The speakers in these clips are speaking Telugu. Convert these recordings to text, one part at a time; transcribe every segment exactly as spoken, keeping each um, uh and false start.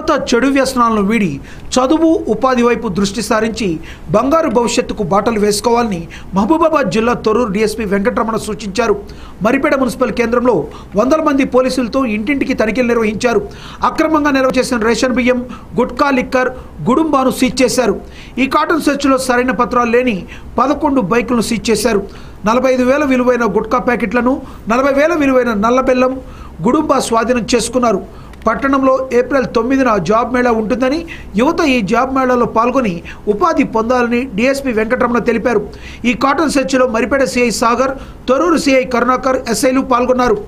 యువత చెడు వ్యసనాలను వీడి చదువు ఉపాధి వైపు దృష్టి సారించి బంగారు భవిష్యత్తుకు బాటలు వేసుకోవాలని మహబూబాబాద్ జిల్లా తొర్రూరు డీఎస్పీ వెంకటరమణ సూచించారు. మరిపేడ మున్సిపల్ కేంద్రంలో వందల మంది పోలీసులతో ఇంటింటికి తనిఖీలు నిర్వహించారు. అక్రమంగా నిల్వ చేసిన రేషన్ బియ్యం, గుట్కా, లిక్కర్, గుడుంబాను సీజ్ చేశారు. ఈ కాటన్ సెర్చ్లో సరైన పత్రాలు లేని పదకొండు బైకులను సీజ్ చేశారు. నలభై ఐదు వేల విలువైన గుట్కా ప్యాకెట్లను, నలభై వేల విలువైన నల్ల బెల్లం, గుడుంబా స్వాధీనం చేసుకున్నారు. పట్టణంలో ఏప్రిల్ తొమ్మిదిన జాబ్ మేళా ఉంటుందని, యువత ఈ జాబ్ మేళాలో పాల్గొని ఉపాధి పొందాలని డీఎస్పీ వెంకటరమణ తెలిపారు. ఈ కాటన్ సెర్చ్లో మరిపేడ సిఐ సాగర్, తొర్రూరు సిఐ కరుణాకర్, ఎస్ఐలు పాల్గొన్నారు.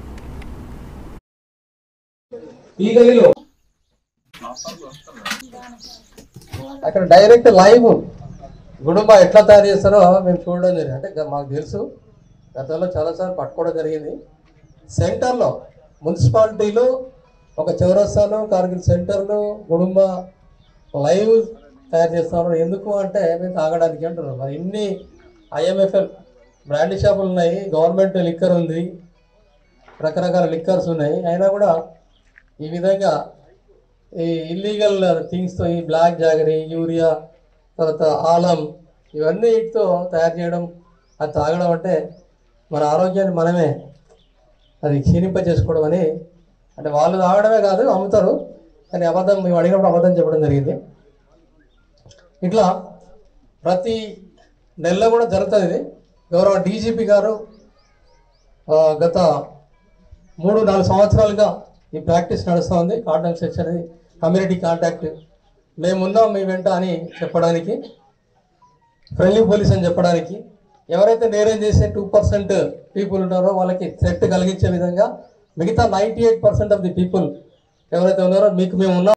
అక్కడ డైరెక్ట్ లైవ్ గుడుంబా ఎట్లా తయారు చేస్తారో మేము చూడడం జరిగింది. అంటే మాకు తెలుసు, గతంలో చాలాసార్లు పట్టుకోవడం జరిగింది. సెంటర్లో మున్సిపాలిటీలో ఒక చౌరస్తాలో కార్గిల్ సెంటర్లో గుడుంబా లైవ్ తయారు చేస్తున్నారు. ఎందుకు అంటే మేము తాగడానికి అంటున్నారు. మరి ఇన్ని ఐఎంఎఫ్ఎల్ బ్రాండ్ షాపులు ఉన్నాయి, గవర్నమెంట్ లిక్కర్ ఉంది, రకరకాల లిక్కర్స్ ఉన్నాయి. అయినా కూడా ఈ విధంగా ఈ ఇల్లీగల్ థింగ్స్తో, ఈ బ్లాక్ జాగరీ, యూరియా, తర్వాత ఆలం, ఇవన్నీ వీటితో తయారు చేయడం, అది తాగడం అంటే మన ఆరోగ్యాన్ని మనమే అది క్షీణింప చేసుకోవడం అని. అంటే వాళ్ళు తాగడమే కాదు, అమ్ముతారు. కానీ అబద్ధం, మేము అడిగినప్పుడు అబద్ధం చెప్పడం జరిగింది. ఇట్లా ప్రతి నెలలో కూడా జరుగుతుంది ఇది. గౌరవ డీజీపీ గారు గత మూడు నాలుగు సంవత్సరాలుగా ఈ ప్రాక్టీస్ నడుస్తూ ఉంది. కాటన్ సెర్చ్ అనేది కమ్యూనిటీ కాంటాక్ట్, మేమున్నాం మీ వెంట అని చెప్పడానికి, ఫ్రెండ్లీ పోలీస్ అని చెప్పడానికి, ఎవరైతే నేరం చేసే టూ పర్సెంట్ పీపుల్ ఉన్నారో వాళ్ళకి థ్రెట్ కలిగించే విధంగా మిగతా ninety eight percent of the people ఎవరైతే ఉన్నారో మీకు మేము ఉన్నాం